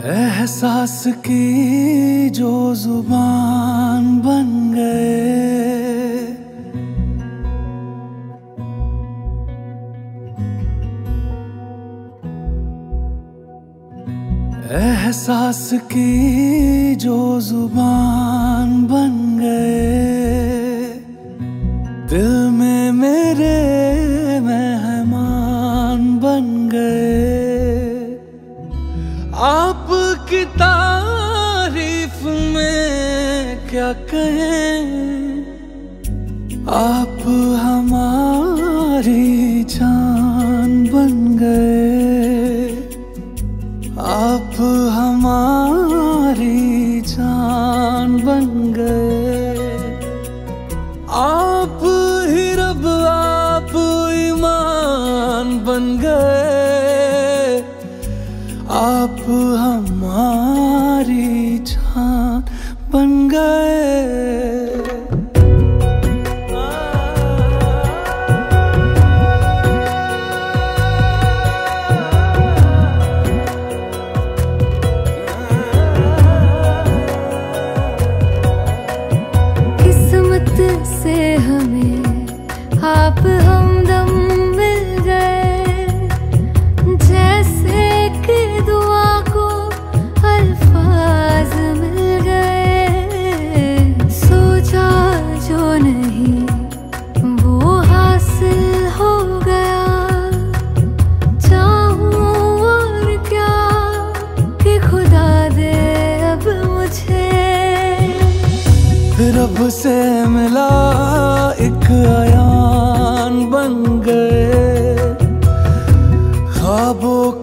एहसास की जो जुबान बन गए, एहसास की जो जुबान बन गए, दिल में मेरे मेहमान बन गए। आपकी तारीफ में क्या कहें, आप हमारी जान बन गए, आप हमारी जान बन गए। आप ही रब, आप ईमान बन गए, आप हमारी जान बन गए। किस्मत से हमें आप हमदम मिल गए, जैसे कि दुआ को अल्फाज मिल गए। सोचा जो नहीं वो हासिल हो गया, चाहूं और क्या कि खुदा दे अब मुझे। रब से मिला एक अयान बन गए, ख्वाबों